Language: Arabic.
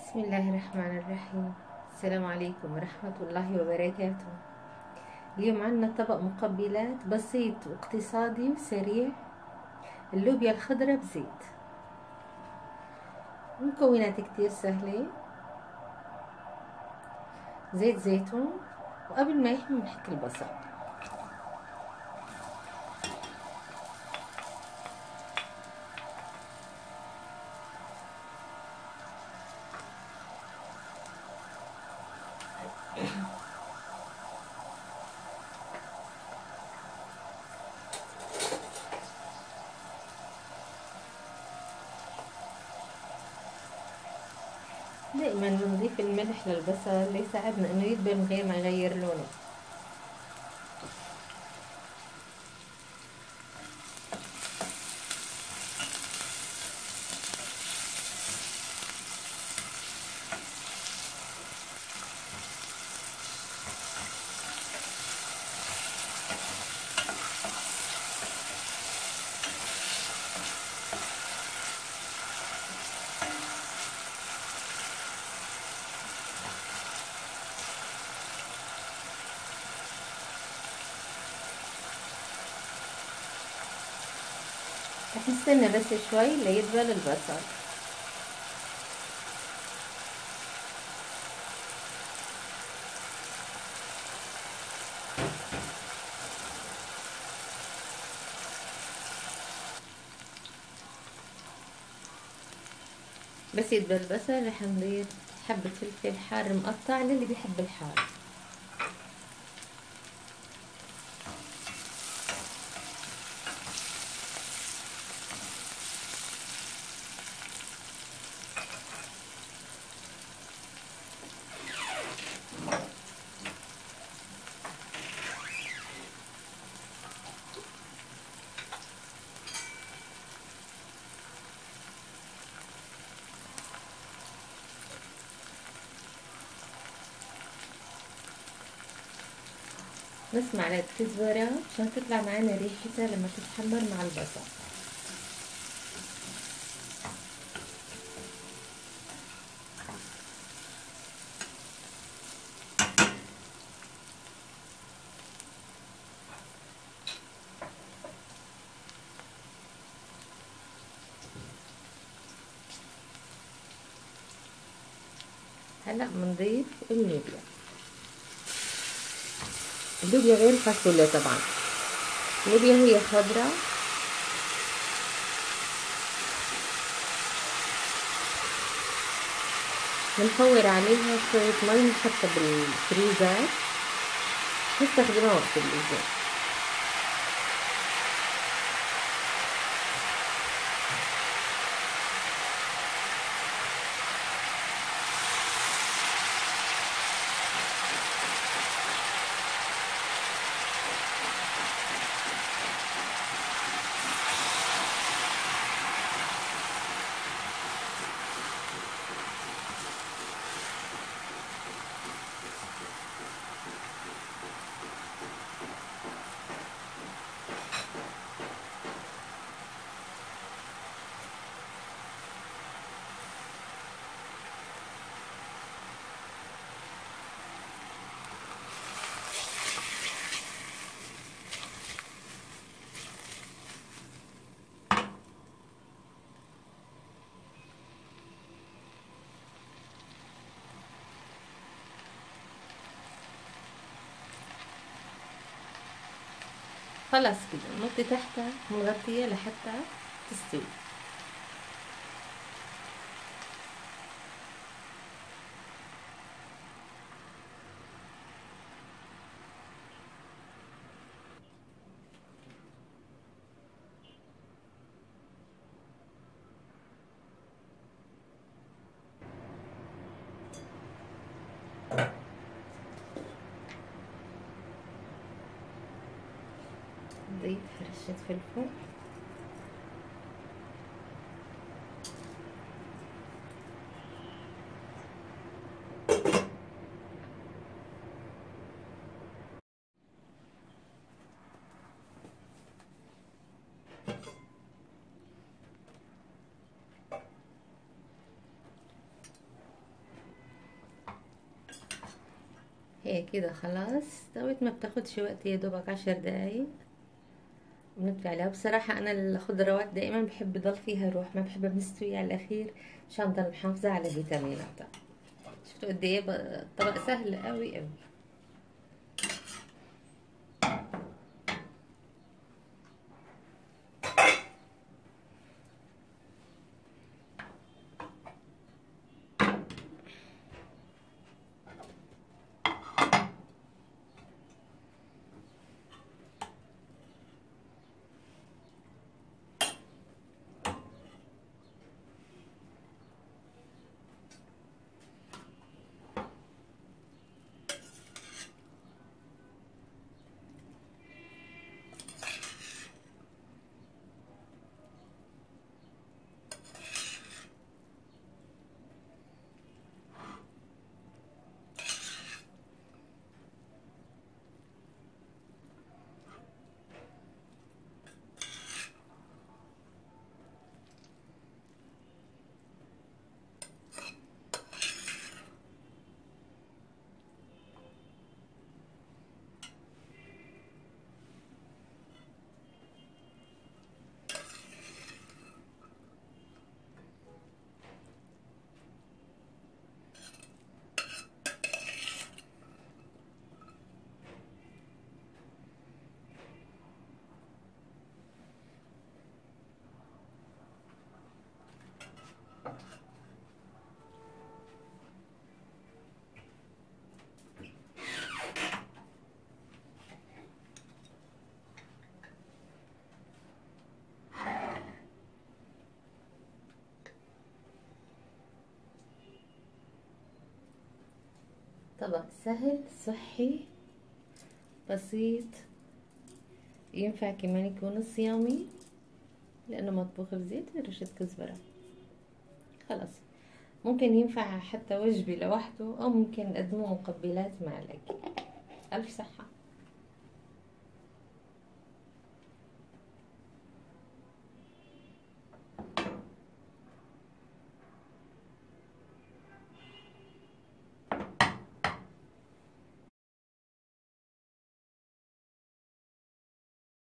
بسم الله الرحمن الرحيم. السلام عليكم ورحمة الله وبركاته. اليوم عنا طبق مقبلات بسيط واقتصادي وسريع، اللوبيا الخضراء بزيت. مكونات كتير سهلة: زيت زيتون، وقبل ما يحمي بنحط البصل. دائما بنضيف الملح للبصل ليساعدنا انه يدبل من غير ما يغير لونه. رح نستنى بس شوي ليدبل البصل. بس يدبل البصل رح نضيف حبة فلفل حار مقطع للي بيحب الحار. نص معلقة كزبرة عشان تطلع معانا ريحتها لما تتحمر مع البصل. هلا بنضيف اللوبيا. اللوبيا غير الفاصوليا طبعا. اللوبيا هي خضراء، بنفور عليها شوية مي نحطها بالفريزر نستخدمها وقت اللزوم. خلاص كده نحط تحتها مغطية لحتى تستوي. نضيف رشة فلفل، هي كده خلاص استوت، ما بتاخدش وقت، يا دوبك 10 دقايق بنطفي عليها. بصراحة أنا الخضروات دائما بحب يضل فيها روح، ما بحبها مستوية على الأخير عشان ضل محافظة على فيتاميناتها. شفتوا قد ايه الطبق سهل قوي قوي. طبق سهل صحي بسيط، ينفع كمان يكون صيامي لأنه مطبوخ بزيت ورشة كزبرة. خلاص ممكن ينفع حتى وجبة لوحده، أو ممكن نقدمه مقبلات مع الأكل. ألف صحة.